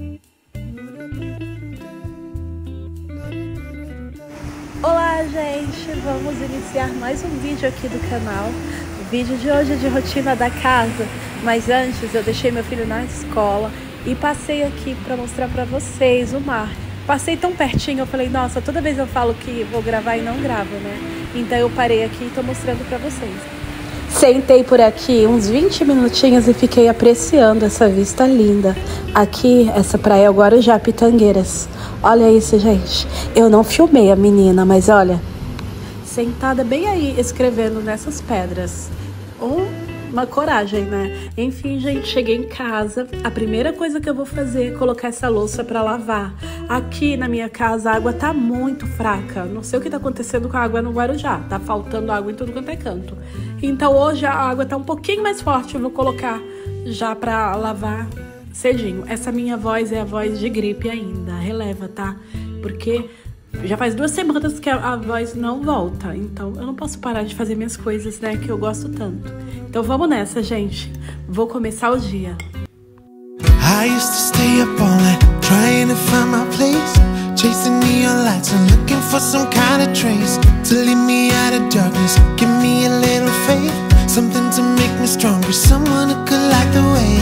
Olá, gente! Vamos iniciar mais um vídeo aqui do canal. O vídeo de hoje é de rotina da casa, mas antes eu deixei meu filho na escola e passei aqui para mostrar para vocês o mar. Passei tão pertinho, eu falei, nossa, toda vez eu falo que vou gravar e não gravo, né? Então eu parei aqui e tô mostrando para vocês. Sentei por aqui uns 20 minutinhos e fiquei apreciando essa vista linda. Aqui, essa praia é o Guarujá, Pitangueiras. Olha isso, gente. Eu não filmei a menina, mas olha, sentada bem aí, escrevendo nessas pedras. Uma coragem, né? Enfim, gente, cheguei em casa. A primeira coisa que eu vou fazer é colocar essa louça pra lavar. Aqui na minha casa a água tá muito fraca. Não sei o que tá acontecendo com a água no Guarujá. Tá faltando água em tudo quanto é canto. Então hoje a água tá um pouquinho mais forte. Eu vou colocar já pra lavar cedinho. Essa minha voz é a voz de gripe ainda. Releva, tá? Porque já faz 2 semanas que a voz não volta. Então eu não posso parar de fazer minhas coisas, né? Que eu gosto tanto. Então vamos nessa, gente. Vou começar o dia. I used to stay up all night trying to find my place, chasing neon lights and looking for some kind of trace to lead me out of darkness, give me a little faith, something to make me stronger, someone who could light the way.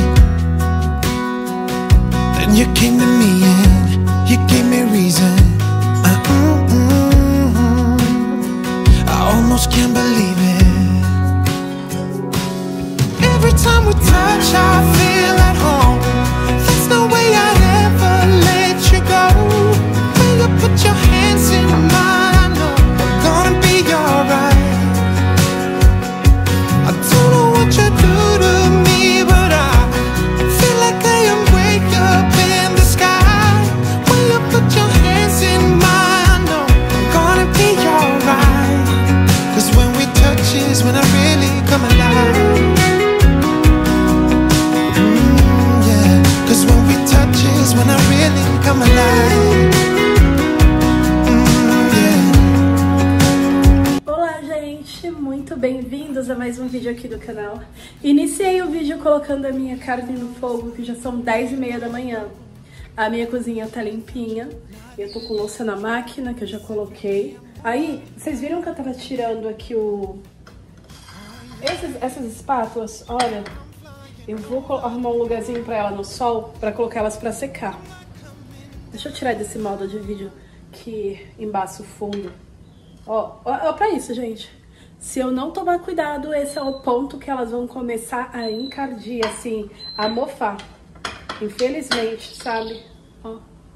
Then you came to me and you gave me reason. I almost can't believe it. Every time we touch, I feel at home. There's no way I'd ever let you go. When you put your hands in mine, I know we're gonna be alright. I don't know what you do to me, but I feel like I am way up in the sky. When you put your hands in mine, I know we're gonna be alright. 'Cause when we touch is when I really come alive. When I really come alive. Olá, gente, muito bem-vindos a mais um vídeo aqui do canal. Iniciei o vídeo colocando a minha carne no fogo, que já são 10h30 da manhã. A minha cozinha tá limpinha. Eu tô com louça na máquina, que eu já coloquei. Aí, vocês viram que eu tava tirando aqui essas espátulas? Olha, eu vou arrumar um lugarzinho pra ela no sol, pra colocar elas pra secar. Deixa eu tirar desse modo de vídeo que embaça o fundo. Ó, pra isso, gente. Se eu não tomar cuidado, esse é o ponto que elas vão começar a encardir, assim, a mofar. Infelizmente, sabe? Ó.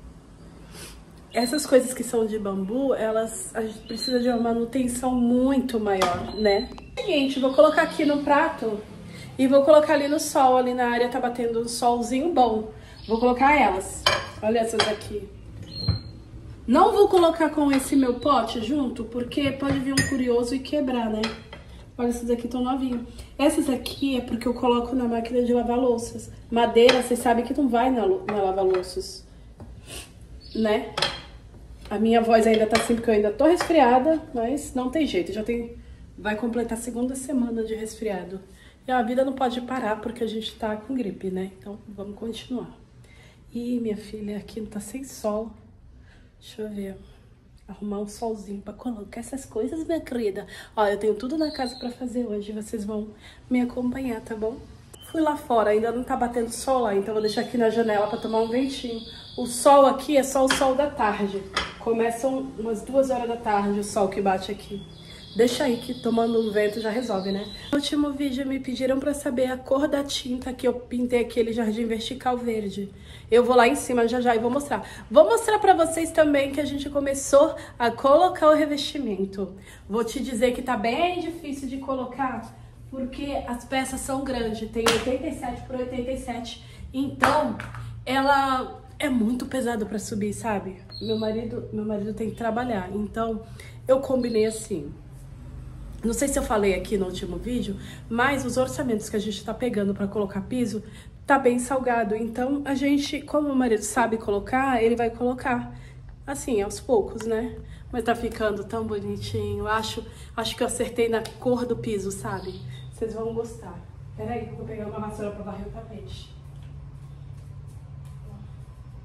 Essas coisas que são de bambu, a gente precisa de uma manutenção muito maior, né? Seguinte, vou colocar aqui no prato. E vou colocar ali no sol, ali na área tá batendo um solzinho bom. Vou colocar elas. Olha essas aqui. Não vou colocar com esse meu pote junto, porque pode vir um curioso e quebrar, né? Olha, essas aqui estão novinhas. Essas aqui é porque eu coloco na máquina de lavar louças. Madeira, vocês sabem que não vai na lava-louças, né? A minha voz ainda tá assim, porque eu ainda tô resfriada, mas não tem jeito. Vai completar a 2ª semana de resfriado. E a vida não pode parar porque a gente tá com gripe, né? Então, vamos continuar. Ih, minha filha, aqui não tá sem sol. Deixa eu ver. Arrumar um solzinho pra colocar essas coisas, minha querida. Ó, eu tenho tudo na casa pra fazer hoje. Vocês vão me acompanhar, tá bom? Fui lá fora, ainda não tá batendo sol lá. Então, vou deixar aqui na janela pra tomar um ventinho. O sol aqui é só o sol da tarde. Começam umas 2 horas da tarde o sol que bate aqui. Deixa aí que tomando um vento já resolve, né? No último vídeo me pediram pra saber a cor da tinta que eu pintei aquele jardim vertical verde. Eu vou lá em cima já e vou mostrar. Vou mostrar pra vocês também que a gente começou a colocar o revestimento. Vou te dizer que tá bem difícil de colocar, porque as peças são grandes. Tem 87 por 87. Então, ela é muito pesado pra subir, sabe? Meu marido tem que trabalhar. Então, eu combinei assim. Não sei se eu falei aqui no último vídeo, mas os orçamentos que a gente tá pegando pra colocar piso tá bem salgado. Então, a gente, como o marido sabe colocar, ele vai colocar, assim, aos poucos, né? Mas tá ficando tão bonitinho. Acho que eu acertei na cor do piso, sabe? Vocês vão gostar. Peraí, que eu vou pegar uma vassoura pra varrer o tapete.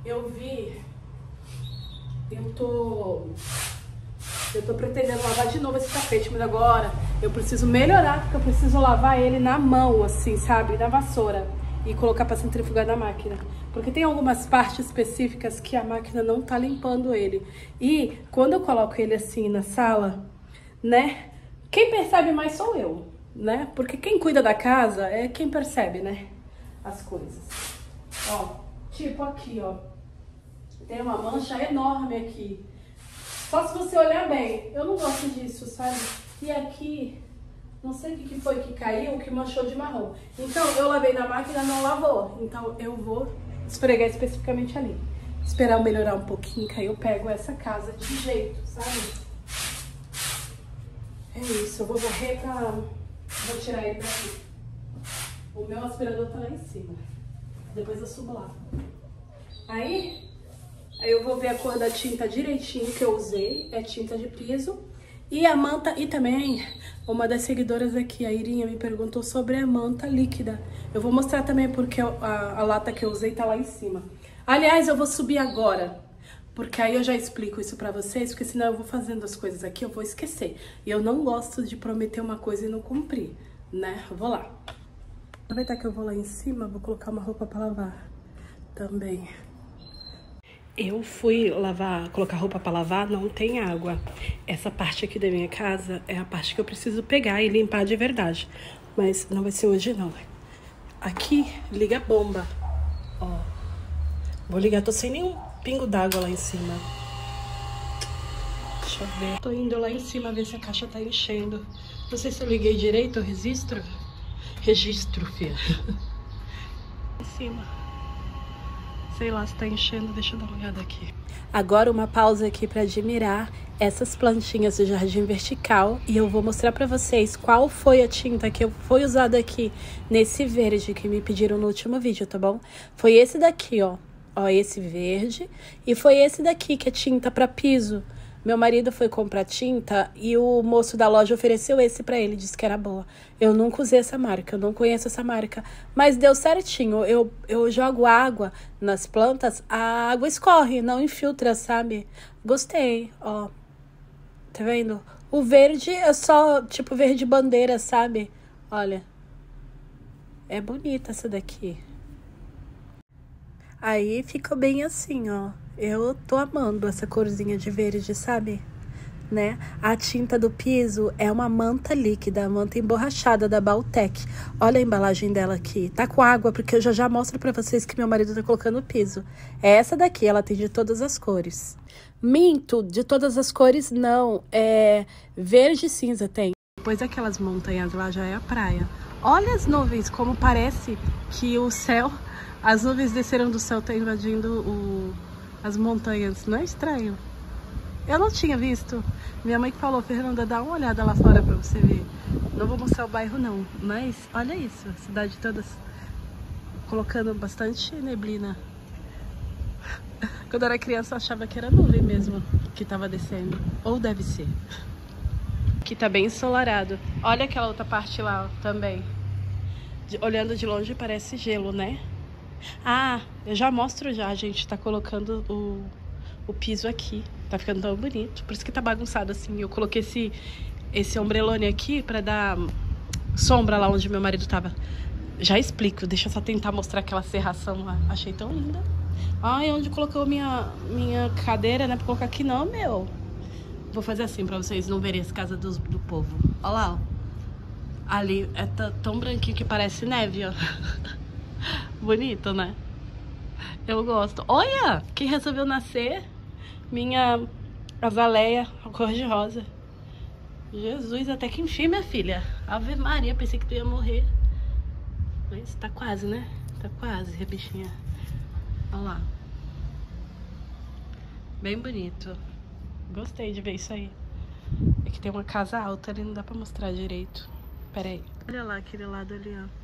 eu vi... Eu tô pretendendo lavar de novo esse tapete, mas agora eu preciso melhorar, porque eu preciso lavar ele na mão, assim, sabe? Na vassoura. E colocar pra centrifugar na máquina. Porque tem algumas partes específicas que a máquina não tá limpando ele. E quando eu coloco ele assim na sala, né? Quem percebe mais sou eu, né? Porque quem cuida da casa é quem percebe, né? As coisas. Ó, tipo aqui, ó. Tem uma mancha enorme aqui. Só se você olhar bem. Eu não gosto disso, sabe? E aqui... Não sei o que foi que caiu, que manchou de marrom. Então, eu lavei na máquina, não lavou. Então, eu vou esfregar especificamente ali. Esperar eu melhorar um pouquinho, que aí eu pego essa casa de jeito, sabe? É isso, eu vou varrer pra... Vou tirar ele daqui. O meu aspirador tá lá em cima. Depois eu subo lá. Aí eu vou ver a cor da tinta direitinho que eu usei. É tinta de piso. E a manta, e também uma das seguidoras aqui, a Irinha, me perguntou sobre a manta líquida. Eu vou mostrar também porque a lata que eu usei tá lá em cima. Aliás, eu vou subir agora, porque aí eu já explico isso pra vocês, porque senão eu vou fazendo as coisas aqui, eu vou esquecer. E eu não gosto de prometer uma coisa e não cumprir, né? Eu vou lá. Aproveitar que eu vou lá em cima, vou colocar uma roupa pra lavar também. Eu fui colocar roupa pra lavar, não tem água. Essa parte aqui da minha casa é a parte que eu preciso pegar e limpar de verdade. Mas não vai ser hoje não. Aqui liga a bomba. Ó. Vou ligar, tô sem nenhum pingo d'água lá em cima. Deixa eu ver. Tô indo lá em cima ver se a caixa tá enchendo. Não sei se eu liguei direito o registro. Registro, filha. Em cima. Sei lá se tá enchendo, deixa eu dar uma olhada aqui. Agora uma pausa aqui para admirar essas plantinhas do jardim vertical. E eu vou mostrar para vocês qual foi a tinta que foi usada aqui nesse verde que me pediram no último vídeo, tá bom? Foi esse daqui, ó. Ó, esse verde. E foi esse daqui que é tinta para piso. Meu marido foi comprar tinta e o moço da loja ofereceu esse pra ele, disse que era boa. Eu nunca usei essa marca, eu não conheço essa marca, mas deu certinho. Eu jogo água nas plantas, a água escorre, não infiltra, sabe? Gostei, ó. Tá vendo? O verde é só, tipo, verde bandeira, sabe? Olha. É bonita essa daqui. Aí ficou bem assim, ó. Eu tô amando essa corzinha de verde, sabe? Né? A tinta do piso é uma manta líquida, manta emborrachada da Baltec. Olha a embalagem dela aqui. Tá com água, porque eu já mostro pra vocês que meu marido tá colocando o piso. É essa daqui, ela tem de todas as cores. Minto, de todas as cores não. É verde e cinza tem. Depois daquelas montanhas lá já é a praia. Olha as nuvens, como parece que o céu... As nuvens desceram do céu, tá invadindo as montanhas. Não é estranho? Eu não tinha visto. Minha mãe que falou, Fernanda, dá uma olhada lá fora pra você ver. Não vou mostrar o bairro não, mas olha isso. A cidade toda colocando bastante neblina. Quando eu era criança eu achava que era nuvem mesmo que tava descendo. Ou deve ser. Aqui tá bem ensolarado. Olha aquela outra parte lá ó, também. Olhando de longe parece gelo, né? Ah, eu já mostro já, a gente tá colocando o piso aqui. Tá ficando tão bonito, por isso que tá bagunçado assim. Eu coloquei esse ombrelone aqui pra dar sombra lá onde meu marido tava. Já explico, deixa eu só tentar mostrar aquela serração lá. Achei tão linda. Ai, onde colocou minha cadeira, né, pra colocar aqui não, meu. Vou fazer assim pra vocês não verem as casas do povo. Olha lá, ó. Ali é tão branquinho que parece neve, ó. Bonito, né? Eu gosto. Olha, quem resolveu nascer? Minha azaleia, cor de rosa. Jesus, até que enfim, minha filha. Ave Maria, pensei que tu ia morrer. Mas tá quase, né? Tá quase, a bichinha. Olha lá. Bem bonito. Gostei de ver isso aí. É que tem uma casa alta ali, não dá pra mostrar direito. Pera aí. Olha lá, aquele lado ali, ó.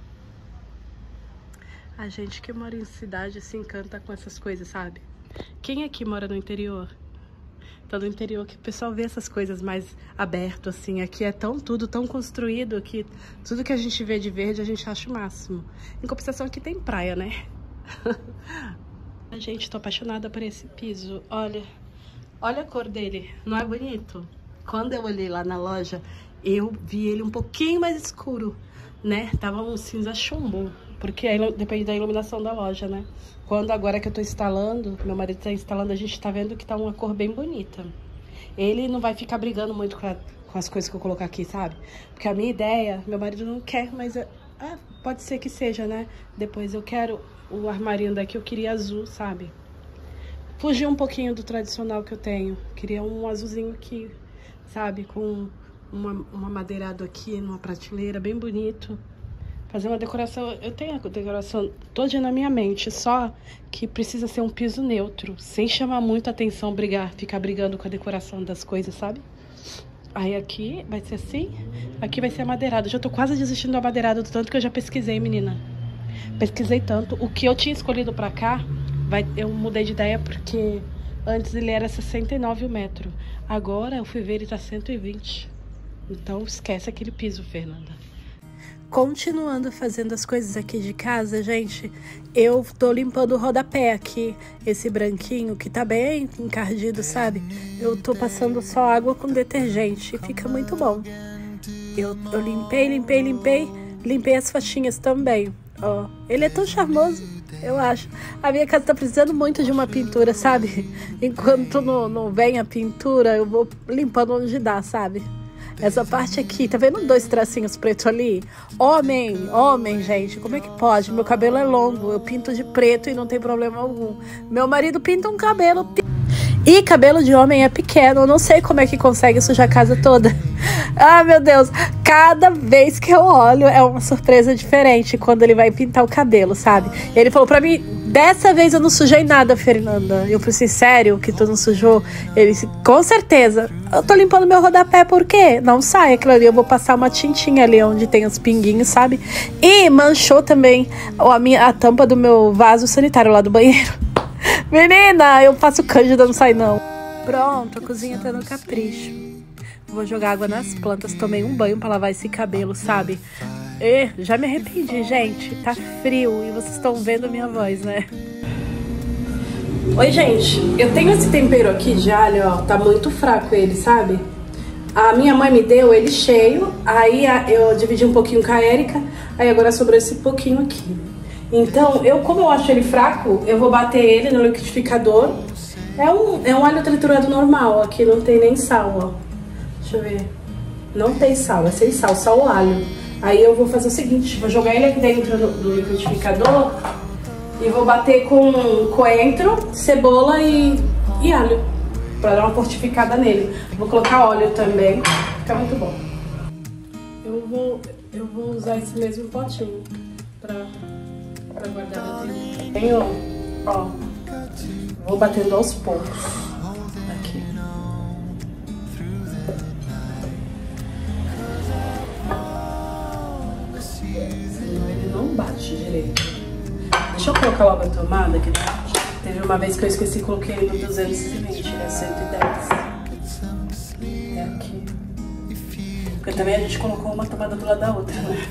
A gente que mora em cidade se encanta com essas coisas, sabe? Quem aqui mora no interior? Tá no interior que o pessoal vê essas coisas mais aberto, assim. Aqui é tudo tão construído que tudo que a gente vê de verde a gente acha o máximo. Em compensação aqui tem praia, né? Gente, tô apaixonada por esse piso. Olha a cor dele. Não é bonito? Quando eu olhei lá na loja, eu vi ele um pouquinho mais escuro, né? Tava um cinza chumbo, porque aí depende da iluminação da loja, né? Quando agora que eu tô instalando, meu marido tá instalando, a gente tá vendo que tá uma cor bem bonita. Ele não vai ficar brigando muito com as coisas que eu colocar aqui, sabe? Porque a minha ideia, meu marido não quer, mas pode ser que seja, né? Depois eu quero o armarinho daqui, eu queria azul, sabe? Fugir um pouquinho do tradicional que eu tenho. Queria um azulzinho aqui, sabe? Com uma madeirado aqui, numa prateleira, bem bonito. Fazer uma decoração, eu tenho a decoração toda na minha mente, só que precisa ser um piso neutro, sem chamar muito a atenção, ficar brigando com a decoração das coisas, sabe? Aí aqui vai ser assim, aqui vai ser amadeirado. Eu já tô quase desistindo do amadeirado, do tanto que eu já pesquisei, menina. Pesquisei tanto. O que eu tinha escolhido pra cá, eu mudei de ideia porque antes ele era 69 o metro. Agora eu fui ver, ele tá 120. Então esquece aquele piso, Fernanda. Continuando fazendo as coisas aqui de casa, gente, eu tô limpando o rodapé aqui, esse branquinho que tá bem encardido, sabe? Eu tô passando só água com detergente e fica muito bom. Eu limpei as faixinhas também, ó. Ele é tão charmoso, eu acho. A minha casa tá precisando muito de uma pintura, sabe? Enquanto não vem a pintura, eu vou limpando onde dá, sabe? Essa parte aqui, tá vendo 2 tracinhos pretos ali? Homem, gente, como é que pode? Meu cabelo é longo, eu pinto de preto e não tem problema algum. Meu marido pinta um cabelo... E cabelo de homem é pequeno, eu não sei como é que consegue sujar a casa toda. Ah, meu Deus, cada vez que eu olho é uma surpresa diferente quando ele vai pintar o cabelo, sabe? Ele falou pra mim, dessa vez eu não sujei nada, Fernanda. Eu falei assim, sério que tu não sujou? Ele disse, com certeza. Eu tô limpando meu rodapé, por quê? Não sai aquilo ali, eu vou passar uma tintinha ali onde tem os pinguinhos, sabe? E manchou também a tampa do meu vaso sanitário lá do banheiro. Menina, eu faço cândida, não sai não. Pronto, a cozinha tá no capricho. Vou jogar água nas plantas, tomei um banho pra lavar esse cabelo, sabe? Já me arrependi, gente. Tá frio e vocês estão vendo a minha voz, né? Oi, gente. Eu tenho esse tempero aqui de alho, ó. Tá muito fraco ele, sabe? A minha mãe me deu ele cheio. Aí eu dividi um pouquinho com a Érica. Aí agora sobrou esse pouquinho aqui. Então, como eu acho ele fraco, eu vou bater ele no liquidificador. É um alho triturado normal. Aqui não tem nem sal, ó. Deixa eu ver. Não tem sal, é sem sal, só o alho. Aí eu vou fazer o seguinte, vou jogar ele aqui dentro do liquidificador e vou bater com coentro, cebola e alho, pra dar uma fortificada nele. Vou colocar óleo também, fica muito bom. Eu vou usar esse mesmo potinho pra guardar dentro. Tenho, ó, vou batendo aos poucos. Aqui. Ele não bate direito. Deixa eu colocar logo a tomada, que teve uma vez que eu esqueci e coloquei no 220, ele é 110. É aqui. Porque também a gente colocou uma tomada do lado da outra, né?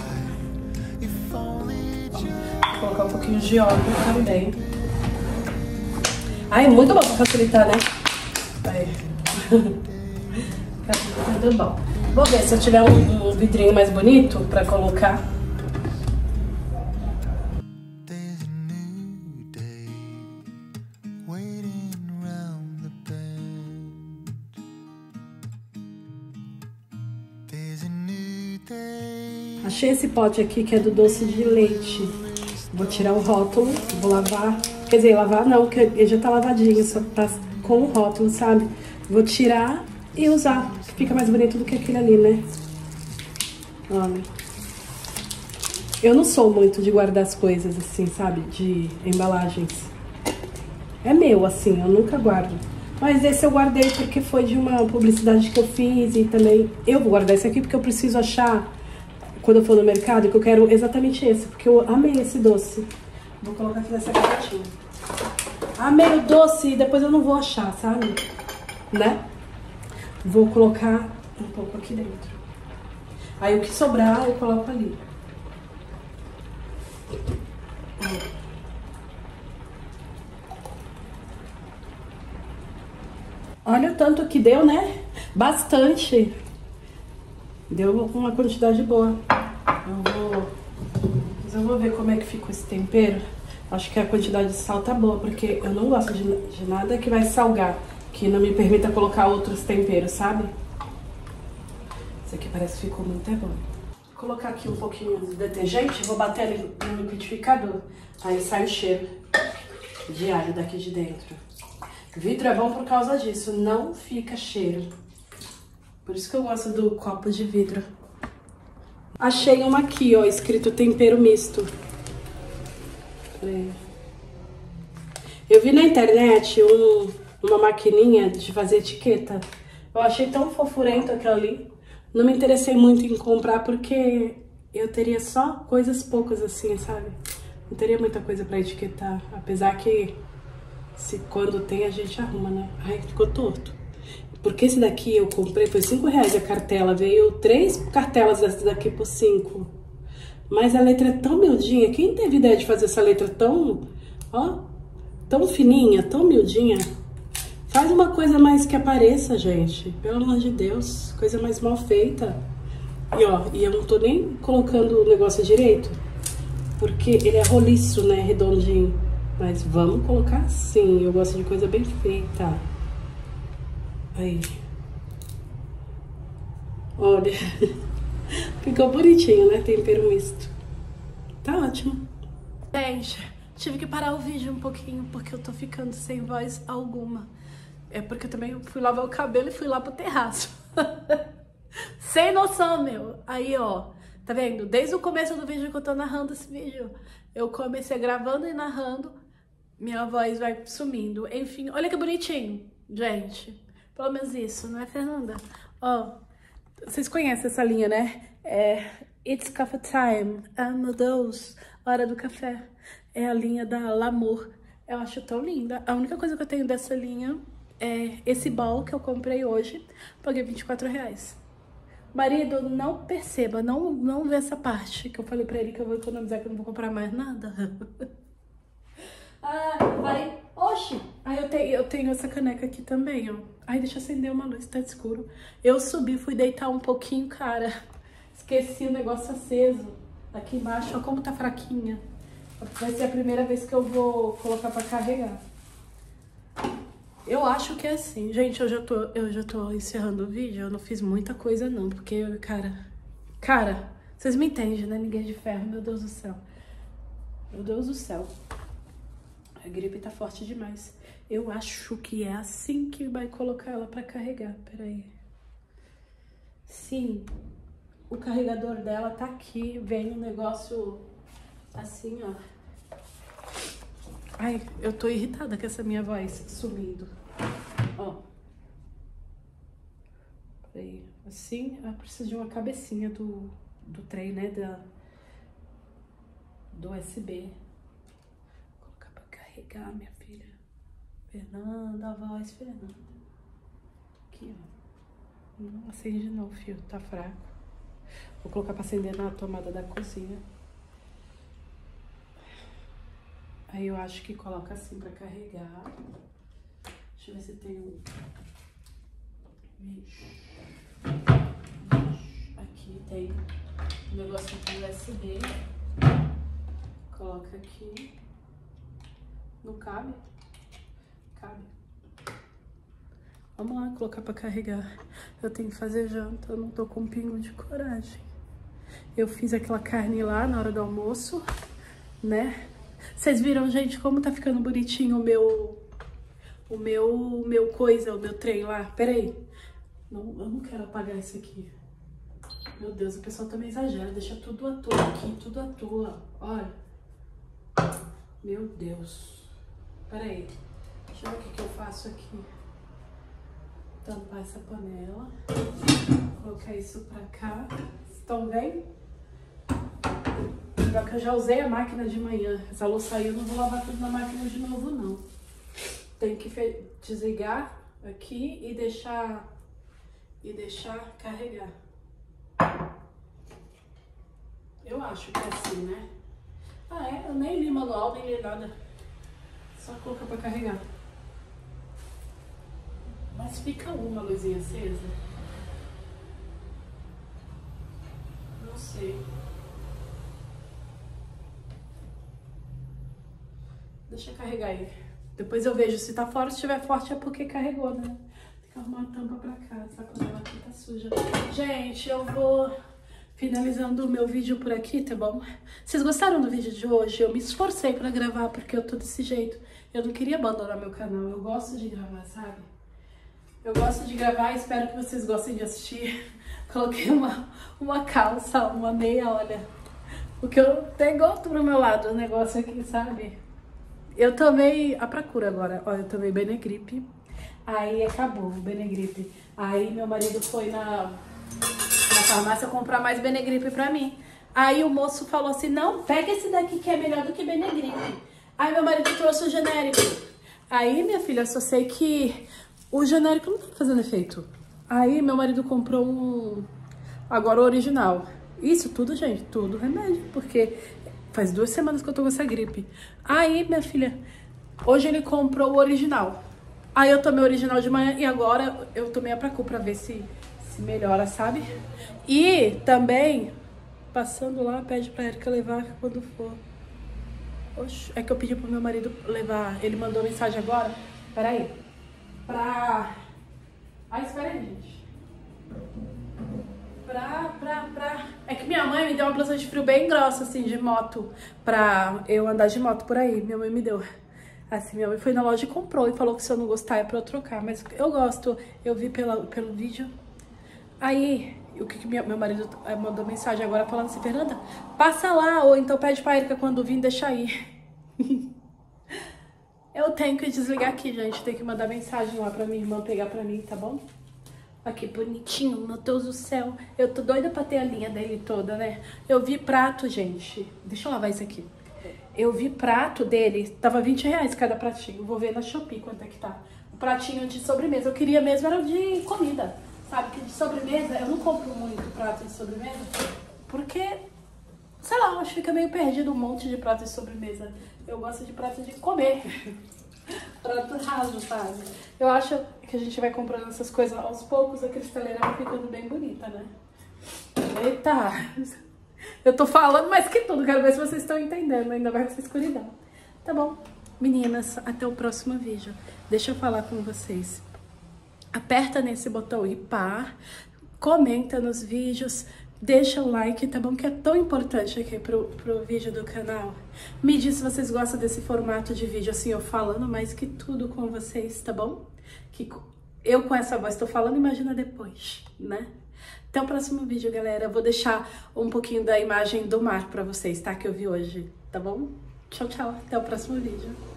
Vou colocar um pouquinho de óleo também. Ai, muito bom pra facilitar, né? Aí. Tá tudo bom. Vou ver se eu tiver um vidrinho mais bonito pra colocar. Achei esse pote aqui que é do doce de leite. Vou tirar o rótulo, vou lavar. Quer dizer, lavar não, porque ele já tá lavadinho, só tá com o rótulo, sabe? Vou tirar e usar, que fica mais bonito do que aquele ali, né? Olha. Eu não sou muito de guardar as coisas assim, sabe? De embalagens. É meu, assim, eu nunca guardo. Mas esse eu guardei porque foi de uma publicidade que eu fiz e também... Eu vou guardar esse aqui porque eu preciso achar, quando eu for no mercado, que eu quero exatamente esse, porque eu amei esse doce. Vou colocar aqui nessa gavetinha. Amei o doce e depois eu não vou achar, sabe? Né? Vou colocar um pouco aqui dentro. Aí o que sobrar eu coloco ali. Olha o tanto que deu, né? Bastante. Deu uma quantidade boa. Mas eu vou ver como é que ficou esse tempero. Acho que a quantidade de sal tá boa, porque eu não gosto de nada que vai salgar, que não me permita colocar outros temperos, sabe? Esse aqui parece que ficou muito bom. Vou colocar aqui um pouquinho de detergente, vou bater ele no liquidificador. Aí sai o cheiro de alho daqui de dentro. Vidro é bom por causa disso, não fica cheiro. Por isso que eu gosto do copo de vidro. Achei uma aqui, ó, escrito tempero misto. Eu vi na internet uma maquininha de fazer etiqueta. Eu achei tão fofurento aquilo ali. Não me interessei muito em comprar porque eu teria só coisas poucas assim, sabe? Não teria muita coisa pra etiquetar. Apesar que quando tem a gente arruma, né? Ai, ficou torto. Porque esse daqui eu comprei, foi R$5 a cartela. Veio 3 cartelas dessas daqui por 5. Mas a letra é tão miudinha. Quem teve ideia de fazer essa letra tão, ó, tão fininha, tão miudinha? Faz uma coisa mais que apareça, gente. Pelo amor de Deus, coisa mais mal feita. E ó, eu não tô nem colocando o negócio direito, porque ele é roliço, né, redondinho. Mas vamos colocar sim, eu gosto de coisa bem feita. Aí. Olha. Ficou bonitinho, né? Tempero misto. Tá ótimo. Gente, tive que parar o vídeo um pouquinho porque eu tô ficando sem voz alguma. É porque eu também fui lavar o cabelo e fui lá pro terraço. Sem noção, meu. Aí, ó. Tá vendo? Desde o começo do vídeo que eu tô narrando esse vídeo, eu comecei gravando e narrando. Minha voz vai sumindo. Enfim, olha que bonitinho, gente. Pelo menos isso, não é, Fernanda? Ó, vocês conhecem essa linha, né? É It's Coffee Time. Ah, meu Deus, hora do café. É a linha da Lamour. Eu acho tão linda. A única coisa que eu tenho dessa linha é esse bowl que eu comprei hoje. Paguei R$24. Marido, não perceba, não vê essa parte que eu falei pra ele que eu vou economizar, que eu não vou comprar mais nada. Aí, oxi! Aí eu tenho essa caneca aqui também, ó. Ai, deixa eu acender uma luz, tá escuro. Eu subi, fui deitar um pouquinho, cara. Esqueci o negócio aceso. Aqui embaixo, ó como tá fraquinha. Vai ser a primeira vez que eu vou colocar pra carregar. Eu acho que é assim. Gente, eu já tô encerrando o vídeo. Eu não fiz muita coisa não, porque, cara, vocês me entendem, né? Ninguém de ferro, meu Deus do céu. Meu Deus do céu. A gripe tá forte demais. Eu acho que é assim que vai colocar ela pra carregar. Peraí. Sim. O carregador dela tá aqui. Vem um negócio assim, ó. Ai, eu tô irritada com essa minha voz sumindo. Ó. Peraí. Assim, eu preciso de uma cabecinha do trem, né? Do USB. Vou colocar pra carregar, minha filha. Fernanda, a voz, Fernanda. Aqui, ó. Não acende não, fio. Tá fraco. Vou colocar pra acender na tomada da cozinha. Aí eu acho que coloca assim pra carregar. Deixa eu ver se tem um... Aqui tem um negócio com USB. Coloca aqui. Não cabe? Cabe. Vamos lá, colocar pra carregar. Eu tenho que fazer janta, eu não tô com um pingo de coragem. Eu fiz aquela carne lá na hora do almoço, né? Vocês viram, gente, como tá ficando bonitinho o meu trem lá? Pera aí. Não, eu não quero apagar isso aqui. Meu Deus, o pessoal também exagera. Deixa tudo à toa aqui, tudo à toa. Olha. Meu Deus. Pera aí. Deixa eu ver o que eu faço aqui. Tampar essa panela. Colocar isso pra cá. Estão vendo? Só que eu já usei a máquina de manhã. Essa louça saiu, eu não vou lavar tudo na máquina de novo, não. Tem que desligar aqui e deixar carregar. Eu acho que é assim, né? Ah, é? Eu nem li manual, nem li nada. Só colocar pra carregar. Mas fica uma luzinha acesa? Não sei. Deixa eu carregar aí. Depois eu vejo se tá fora, se estiver forte é porque carregou, né? Tem que arrumar a tampa pra cá, essa panela aqui tá suja. Gente, eu vou finalizando o meu vídeo por aqui, tá bom? Vocês gostaram do vídeo de hoje? Eu me esforcei pra gravar porque eu tô desse jeito. Eu não queria abandonar meu canal, eu gosto de gravar, sabe? Eu gosto de gravar e espero que vocês gostem de assistir. Coloquei uma calça, uma meia, olha. O que eu pegou pro meu lado, o negócio aqui, sabe? Eu tomei a Pracura agora, olha, eu tomei Benegripe, aí acabou o Benegripe. Aí meu marido foi na farmácia comprar mais Benegripe pra mim. Aí o moço falou assim, não, pega esse daqui que é melhor do que Benegripe. Aí meu marido trouxe o genérico. Aí, minha filha, eu só sei que o genérico não tá fazendo efeito. Aí meu marido comprou agora o original. Isso tudo, gente, tudo remédio, porque faz 2 semanas que eu tô com essa gripe. Aí, minha filha, hoje ele comprou o original. Aí eu tomei o original de manhã e agora eu tomei a Pracu pra ver se melhora, sabe? E também, passando lá, pede pra Erika levar quando for. Oxe, é que eu pedi pro meu marido levar, ele mandou mensagem agora. Peraí. Espera aí, gente. É que minha mãe me deu uma blusa de frio bem grossa, assim, de moto, pra eu andar de moto por aí. Minha mãe me deu. Assim, minha mãe foi na loja e comprou e falou que se eu não gostar é pra eu trocar. Mas eu gosto, eu vi pelo vídeo. Aí, o que meu marido mandou mensagem agora falando assim, Fernanda, passa lá, ou então pede pra Erika quando vir, deixa aí. Eu tenho que desligar aqui, gente. Tem que mandar mensagem lá pra minha irmã pegar pra mim, tá bom? Aqui, bonitinho, meu Deus do céu. Eu tô doida pra ter a linha dele toda, né? Eu vi prato, gente. Deixa eu lavar isso aqui. Eu vi prato dele, tava R$20 cada pratinho. Vou ver na Shopee quanto é que tá. O pratinho de sobremesa. Eu queria mesmo era de comida, sabe? Que de sobremesa, eu não compro muito prato de sobremesa. Porque, sei lá, eu acho que fica meio perdido um monte de prato de sobremesa. Eu gosto de prato de comer. Prato raso, sabe? Eu acho que a gente vai comprando essas coisas aos poucos, a cristaleira vai ficando bem bonita, né? Eita! Eu tô falando mais que tudo, quero ver se vocês estão entendendo, ainda vai essa escuridão. Tá bom? Meninas, até o próximo vídeo. Deixa eu falar com vocês. Aperta nesse botão e par, comenta nos vídeos, deixa o like, tá bom? Que é tão importante aqui pro vídeo do canal. Me diz se vocês gostam desse formato de vídeo, assim, eu falando mais que tudo com vocês, tá bom? Que eu com essa voz tô falando, imagina depois, né? Até o próximo vídeo, galera. Eu vou deixar um pouquinho da imagem do mar pra vocês, tá? Que eu vi hoje, tá bom? Tchau, tchau. Até o próximo vídeo.